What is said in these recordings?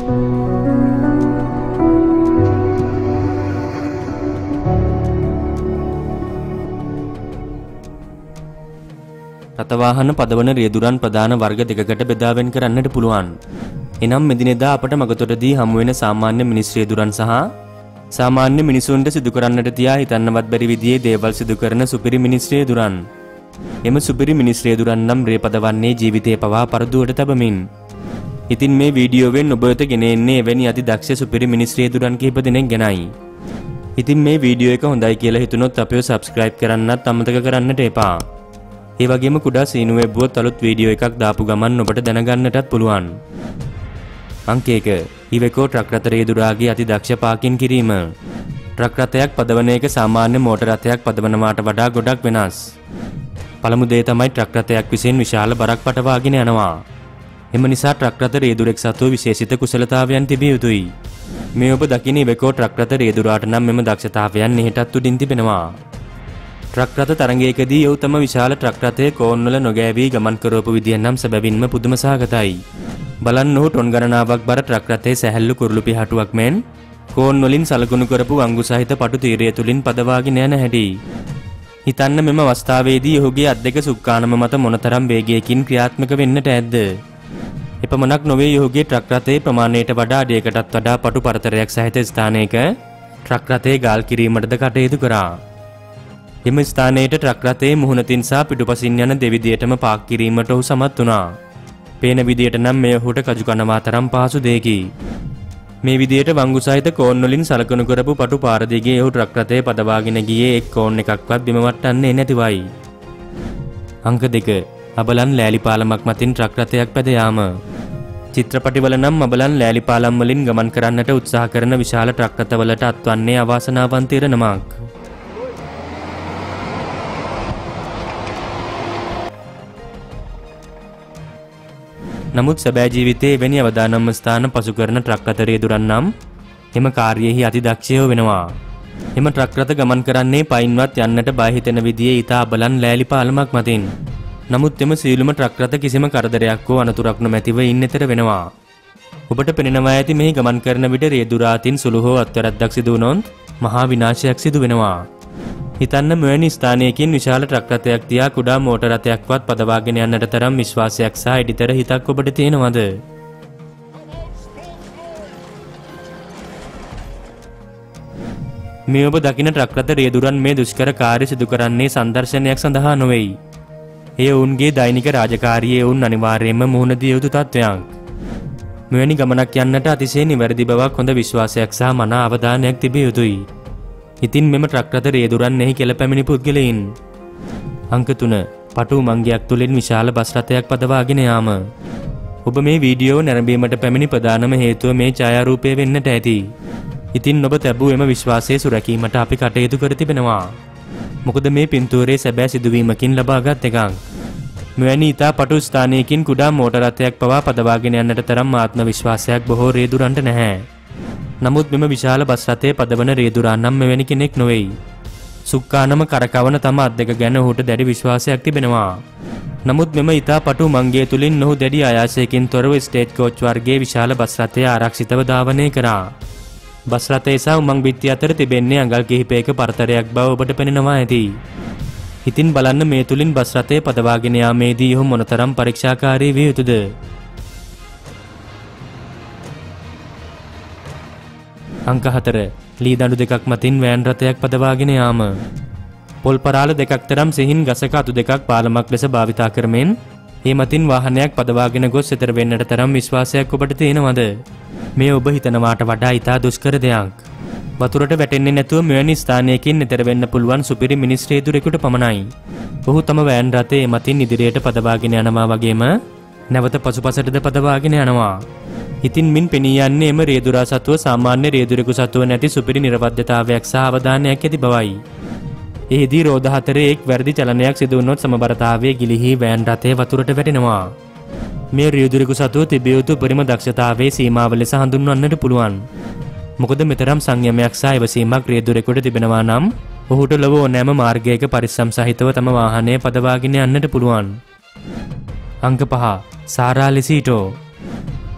රථවාහන පදවන රියදුරන් ප්‍රධාන වර්ග දෙකකට බෙදාවෙන් කරන්නට පුළුවන්. එනම් මෙදිනෙදා අපට මගතොටදී හමු වෙන සාමාන්‍ය මිනිස් රියදුරන් සහ සාමාන්‍ය මිනිසුන්ට සිදු කරන්නට තියා හිතන්නවත් බැරි විදිහේ දේවල් සිදු කරන සුපිරි මිනිස් රියදුරන්. එම සුපිරි මිනිස් රියදුරන් නම් රේ පදවන්නේ ජීවිතේ පවා පරදුවට තබමින්. ඉතින් මේ වීඩියෝවෙන් ඔබ වෙත ගෙන එන්නේ එවැනි අති දක්ෂ සුපිරි මිනිස් රියදුරන් කිහිප දෙනෙක් ගැනයි. ඉතින් මේ වීඩියෝ එක හොඳයි කියලා හිතුනොත් අපිව subscribe කරන්නත් අමතක කරන්නට එපා. ඒ වගේම කුඩා සීනු වෙබ්බුවත් අලුත් වීඩියෝ එකක් දාපු ගමන් ඔබට දැනගන්නටත් පුළුවන්. අංක 1. ඉවෙකෝ ට්‍රක් රථ රියදුරාගේ අති දක්ෂ පාකින් කිරීම. ට්‍රක් රථයක් පදවන එක සාමාන්‍ය මෝටර රථයක් පදවනවාට වඩා ගොඩක් වෙනස්. පළමු දේ තමයි ට්‍රක් රථයක් විසින් විශාල බරක් පටවාගෙන යනවා. එම නිසා ට්‍රක් රථ රියදුරෙක් සතු විශේෂිත කුසලතාවයන් තිබිය යුතුයි. මේ ඔබ දකින ඉවෙකෝ ට්‍රක් රථ රියදුරාට නම් මෙම දක්ෂතාවයන් නිහටත් උඩින් තිබෙනවා. ට්‍රක් රථ තරගයකදී ඔහු තම විශාල ට්‍රක් රථයේ කෝන්වල නොගෑවී ගමන් කරවපු විදිය නම් සැබවින්ම පුදුම සහගතයි. බලන්න ඔහු ටොන් ගණනාවක් බර ට්‍රක් රථයේ සැහැල්ලු කුරුළු පිහටුවක් මෙන් කෝන් වලින් සලකුණු කරපු අංගු සහිත පටු තීරය තුලින් පදවාගෙන යන හැටි. හිතන්න මෙම අවස්ථාවේදී ඔහුගේ අත් දෙක සුක්කානම මත මොනතරම් වේගයකින් ක්‍රියාත්මක වෙන්නට ඇද්ද. එපමණක් නොවේ ඔහුගේ ට්‍රක් රථයේ ප්‍රමාණයට වඩා අඩයකටත් වඩා පටු පරතරයක් සහිත ස්ථානයක ට්‍රක් රථයේ ගාල් කිරීමටද කටයුතු කරා. එම ස්ථානයට ට්‍රක් රථයේ මුහුණතින් සහ පිටුපසින් යන දෙවිදියටම පාක් කිරීමට ඔහු සමත් වුණා. පේන විදියට නම් මෙය ඔහුට කජු කනවා තරම් පහසු දෙයකි. මේ විදියට වංගු සහිත කෝන් වලින් සලකනු කරපු පටු පාර දිගේ ඔහු ට්‍රක් රථයේ පදවාගෙන ගියේ එක් කෝන් එකක්වත් බිම වට්ටන්නේ නැතිවයි. අංක 2. අබලන් ලෑලි පාලමක් මතින් ට්‍රක් රථයක් පැද යාම. චිත්‍රපටිවල නම් අබලන් ලෑලි පාලම් වලින් ගමන් කරන්නට උත්සාහ කරන විශාල ට්‍රක් රථවලට අත්වන්නේ අවාසනාවන්ත ඉරණමක්. නමුත් සැබෑ ජීවිතයේ එවැනි අවදානම් ස්ථාන පසු කරන ට්‍රක් රථ රියදුරන් නම් එම කාර්යයෙහි අති දක්ෂයෝ වෙනවා. එම ට්‍රක් රථ ගමන් කරන්නේ පයින්වත් යන්නට බය හිතෙන විදිහේ ඊට අබලන් ලෑලි පාලමක් මතින්. නමුත් එම සියලුම ට්‍රක් රථ කිසිම කරදරයක් හෝ අනතුරක් නොමැතිව ඉන්නතර වෙනවා. ඔබට පෙනෙනවා ඇති මෙහි ගමන් කරන විට රියදුරාතින් සුළු හෝ අත්වැරද්දක් සිදු වුණොත් මහා විනාශයක් සිදු වෙනවා. හිතන්න මෙවැනි ස්ථානයකින් විශාල ට්‍රක් රථයක් තියා කුඩා මෝටර රථයක්වත් පදවාගෙන යන්නට තරම් විශ්වාසයක් සහ ඉදිතර හිතක් ඔබට තියෙනවද? මේ ඔබ දකින ට්‍රක් රථ රියදුරන් මේ දුෂ්කර කාර්ය සිදු කරන්නේ සංදර්ශනයක් සඳහා නොවේයි. එය ඔවුන්ගේ දෛනික රාජකාරියේ ඔවුන් අනිවාර්යයෙන්ම මුහුණ දිය යුතු තත්ත්වයක්. මෙවැනි ගමනක් යන්නට අතිශය නිවැරදි බවක් හොඳ විශ්වාසයක් සහ මනා අවධානයක් තිබිය යුතුයි. ඉතින් මෙම ට්‍රක් රථ රියදුරන් එහි කෙළ පැමිණි පුද්ගලයින්. අංක 3. පටු මංගයක් තුලින් විශාල බස් රථයක් පදවාගෙන යාම. ඔබ මේ වීඩියෝ නැරඹීමට පැමිණි ප්‍රධානම හේතුව මේ ඡායාරූපය වෙන්නට ඇති. ඉතින් ඔබ තැබූ එම විශ්වාසය සුරැකීමට අපි කටයුතු කර තිබෙනවා. මොකද මේ පින්තූරයේ සැබෑ සිදුවීමකින් ලබාගත් එකක්. මෙවැනි ඉතා පටු ස්ථානයකින් කුඩා මෝටර රථයක් පවා පදවාගෙන යන්නට තරම් ආත්ම විශ්වාසයක් බොහෝ රියදුරන්ට නැහැ. නමුත් මෙම විශාල බස් රථයේ පදවන රියදුරා නම් මෙවැනි කෙනෙක් නොවේයි. සුක්කානම කරකවන තම අත් දෙක ගැන ඔහුට දැඩි විශ්වාසයක් තිබෙනවා. නමුත් මෙම ඉතා පටු මංගය තුලින් ඔහු දැඩි ආයාසයකින් තොරව ස්ටේජ් කෝච් වර්ගයේ විශාල බස් රථය ආරක්ෂිතව ධාවනය කරා. බස් රථය සහ උමං බිත්තිය අතර තිබෙන්නේ අඟල් කිහිපයක පරතරයක් බව ඔබට පෙනෙනවා ඇති. ඉතින් බලන්න මේ තුලින් බස් රථය පදවාගෙන යාමේදී ඔහු මොනතරම් පරීක්ෂාකාරී විය යුතුද? අංක 4. ලී දඬු දෙකක් මතින් වෑන් රථයක් පදවාගෙන යාම. පොල් පරාල දෙකක් තරම් සිහින් ගසක අතු දෙකක් පාලමක් ලෙස භාවිතා කරමින් ඒ මතින් වාහනයක් පදවාගෙන ගොස් එතර වෙන්නට තරම් විශ්වාසයක් ඔබට තියෙනවද? මේ ඔබ හිතනවාට වඩා ඉතා දුෂ්කර දෙයක්. වතුරට වැටෙන්නේ නැතුව මෙවැනි ස්ථානයකින් එතර වෙන්න පුළුවන් සුපිරි මිනිස් රියදුරෙකුට පමණයි. ඔහු තම වෑන් රථයේ මතින් ඉදිරියට පදවාගෙන යනවා වගේම නැවත පසුපසටද පදවාගෙන යනවා. ඉතින් මින් පෙනී යන්නේ එම රියදුරා සතුව සාමාන්‍ය රියදුරෙකු සතුව නැති සුපිරි නිර්වද්‍යතාවයක් සහ අවධානයක් ඇති බවයි. එහිදී රෝද හතරේ එක් වැරදි චලනයක් සිදු වුණොත් සමබරතාවයේ ගිලිහි වෑන් රථය වතුරට වැටෙනවා. මේ රියදුරෙකු සතුව තිබිය යුතු උපරිම දක්ෂතාවයේ සීමාව ලෙස හඳුන්වන්නට පුළුවන්. මොකද මෙතරම් සංයමයක් සහ ඉවසීමක් රියදුරෙකුට තිබෙනවා නම් ඔහුට ලොව ඕනෑම මාර්ගයක පරිස්සම් සහිතව තම වාහනය පදවාගෙන යන්නට පුළුවන්. අංක 5. සාරා ලිසිටෝ.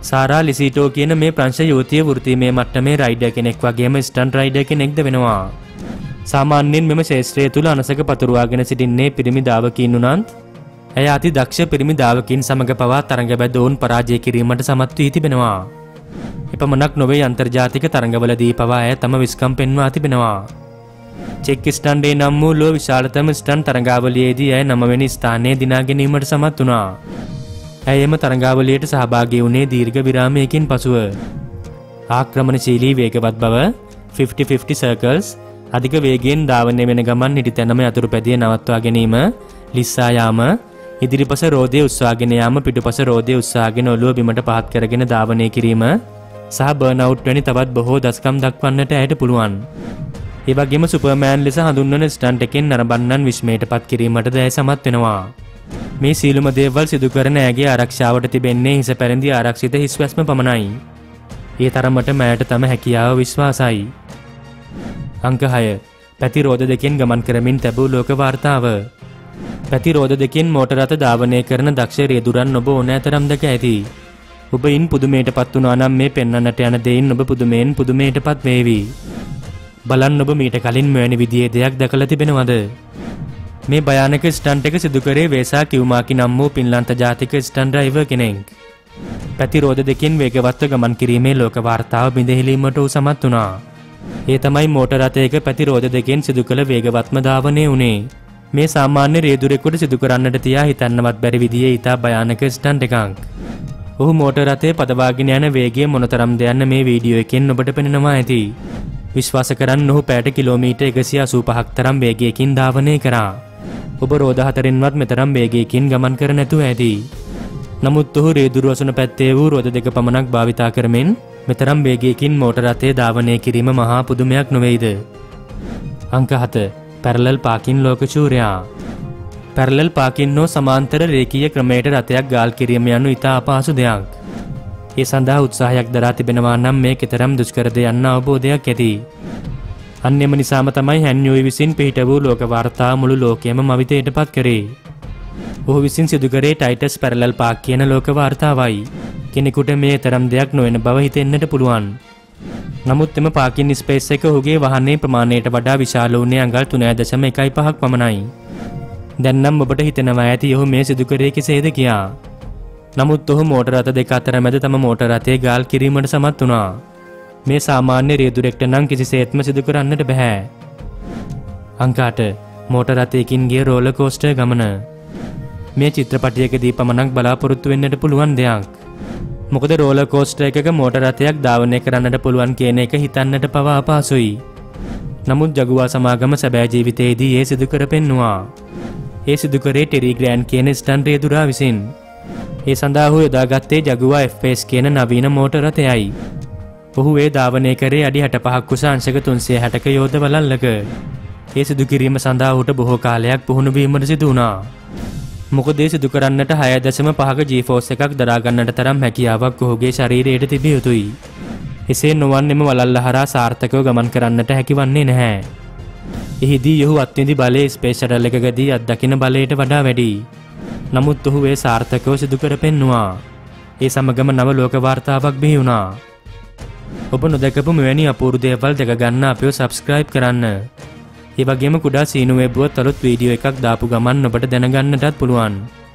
සාරා ලිසිටෝ කියන මේ ප්‍රංශ යුවතිය වෘත්තීමය මට්ටමේ රයිඩර් කෙනෙක් වගේම ස්ටන්ට් රයිඩර් කෙනෙක්ද වෙනවා. සාමාන්‍යයෙන් මෙම ශේෂ්ත්‍රය තුල අනසක පතුරවාගෙන සිටින්නේ පිරිමි දාවකීන් උනත් ඇය අති දක්ෂ පිරිමි දාවකීන් සමග පවා තරඟ බැදවුන් පරාජය කිරීමට සමත් වී තිබෙනවා. එපමණක් නොවේ අන්තර්ජාතික තරඟවලදී පවා ඇය තම විස්කම් පෙන්වා තිබෙනවා. චෙක් ස්ටන්ඩේ නම් වූ ලෝ විශාලතම ස්ටන් තරඟාවලියේදී ඇය 9 වෙනි ස්ථානය දිනා ගැනීමට සමත් වුණා. ඇය එම තරඟාවලියට සහභාගී වුණේ දීර්ඝ විරාමයකින් පසුව. ආක්‍රමණශීලී වේගවත් බව 50-50 සර්කල්ස් අධික වේගයෙන් ධාවනය වෙන ගමන් හිටි තැනම යතුරුපැදිය නවත්වා ගැනීම ලිස්සා යාම ඉදිරිපස රෝදය උස්සාගෙන යාම පිටුපස රෝදය උස්සාගෙන ඔළුව බිමට පහත් කරගෙන ධාවනය කිරීම සහ බර්න්අවුට් වැනි තවත් බොහෝ දස්කම් දක්වන්නට ඇයට පුළුවන්. ඒ වගේම සුපර්මෑන් ලෙස හඳුන්වන ස්ටන්ට් එකෙන් නරඹන්නන් විස්මයටපත් කිරීමටද ඇය සමත් වෙනවා. මේ සීලුම දේවල් සිදු කරන ඇගේ ආරක්ෂාවට තිබෙන්නේ හිස පැරඳි ආරක්ෂිත හිස්වැස්ම පමණයි. ඒ තරමට මෑයට තම හැකියාව විශ්වාසයි. අංක 6 පැතිරෝධ දෙකෙන් ගමන් කරමින් තැබූ ලෝක වාර්තාව. පැතිරෝධ දෙකෙන් මෝටර රථ ධාවනය කරන දක්ෂ රියදුරන් ඔබ ඕනෑතරම් දැක ඇති. ඔබ ඉන් පුදුමයටපත් වුණා නම් මේ පෙන්වන්නට යන දෙයින් ඔබ පුදුමයෙන් පුදුමයටපත් වේවි. බලන්න ඔබ මීට කලින් මෙවැනි විදිහේ දෙයක් දැකලා තිබෙනවද? මේ භයානක ස්ටන්ට් එක සිදු කරේ වේසා කිව්මාකි නම් වූ පින්ලන්ත ජාතික ස්ටන්ට් ඩ්‍රයිවර් කෙනෙක්. පැතිරෝධ දෙකෙන් වේගවත්ව ගමන් කිරීමේ ලෝක වාර්තාව බිඳහෙලීමට උ සමත් වුණා. ඒ තමයි මෝටර රථයක පැතිරෝධ දෙකෙන් සිදු කළ වේගවත්ම ධාවනය වුණේ. මේ සාමාන්‍ය රියදුරෙකුට සිදු කරන්නට තියා හිතන්නවත් බැරි විදිහේ ඉතා භයානක ස්ටන්ට් එකක්. ඔහු මෝටර රථයේ පදවාගෙන යන වේගය මොනතරම්ද යන්න මේ වීඩියෝ එකෙන් ඔබට පෙනෙනවා ඇති. විශ්වාස කරන්න ඔහු පැයට කිලෝමීටර් 185ක් තරම් වේගයකින් ධාවනය කරා. ඔබ රෝද හතරෙන්වත් මෙතරම් වේගයකින් ගමන් කර නැතුව ඇති. නමුත් ඔහු රියදුර වසුන පැත්තේ වූ රෝද දෙක පමණක් භාවිතා කරමින් මෙතරම් වේගයකින් මෝටර රථයේ ධාවනය කිරීම මහා පුදුමයක් නොවේද? අංක 7 පැරලල් පාකින් ලෝකචූරයා. පැරලල් පාකින් හෝ සමාන්තර රේඛීය ක්‍රමයට රථයක් ගාල් කිරීම යනු ඉතා අපහසු දෙයක්. ඒ සඳහා උත්සාහයක් දරා තිබෙනවා නම් මේ කෙතරම් දුෂ්කරද යන්න අවබෝධයක් ඇති. අන්නෙම නිසාම තමයි හැන්යුයි විසින් පිහිට වූ ලෝක වාර්තා මුළු ලෝකයම මවිතයටපත් කරේ. ඔහු විසින් සිදු කරේ ටයිටස් පැරලල් පාක් කියන ලෝක වාර්තාවයි. කෙනෙකුට මේ තරම් දෙයක් නොවන බව හිතෙන්නට පුළුවන්. නමුත් එම පාකින් ස්පේස් එක ඔහුගේ වාහනේ ප්‍රමාණයට වඩා විශාල වුණේ අඟල් 3.15ක් පමණයි. දැන් නම් ඔබට හිතෙනවා ඇති ඔහු මේ සිදු කරේ කෙසේද කියා. නමුත් ඔහු මෝටර රථ දෙක අතර මැද තම මෝටර රථය ගාල් කිරීමට සමත් වුණා. මේ සාමාන්‍ය රියදුරෙක්ට නම් කිසිසේත්ම සිදු කරන්නට බෑ. අංක 8 මෝටර රථයකින් ගිය රෝලර් කෝස්ටර් ගමන. මේ චිත්‍රපටයකදී පමණක් බලාපොරොත්තු වෙන්නට පුළුවන් දෙයක්. මොකද රෝලර් කෝස්ටර් එකක මෝටර රථයක් ධාවනය කරන්නට පුළුවන් කියන එක හිතන්නට පවා අපහසුයි. නමුත් ජගුවා සමාගම සැබෑ ජීවිතයේදී ඒ සිදු කර පෙන්නුවා. ඒ සිදු කරේ ටෙරි ග්‍රෑන්ඩ් කියන ස්ටන්ට් රියදුරා විසින්. ඒ සඳහා ඔහු යොදාගත්තේ ජගුවා FPS කියන නවීන මෝටර රථයයි. ඔහු ඒ ධාවනය කරේ අඩි 65ක් උස අංශක 360ක යෝධ වලල්ලක. ඒ සිදු කිරීම සඳහා ඔහුට බොහෝ කාලයක් පුහුණු වීමට සිදු වුණා. මොකද ඒ සිදු කරන්නට 6.5ක G-force එකක් දරා ගන්නට තරම් හැකියාවක් ඔහුගේ ශරීරයට තිබිය යුතුයි. එසේ නොවන්නෙම වලල්ල හරහා සාර්ථකව ගමන් කරන්නට හැකිවන්නේ නැහැ. එහිදී ඔහු අත්විඳි බලයේ ස්පේස් ෂටල් එකකදී අත්දකින බලයට වඩා වැඩි. නමුත් ඔහු ඒ සාර්ථකව සිදු කර පෙන්නුවා. ඒ සමගම නව ලෝක වාර්තාවක් බිහි වුණා. ඔබ නොදැකපු මෙවැනි අපූර්ව දේවල් දැක ගන්න අපිව subscribe කරන්න. ඒ වගේම කුඩා සීනු වෙබ්බුවත් අලුත් වීඩියෝ එකක් දාපු ගමන් ඔබට දැනගන්නටත් පුළුවන්.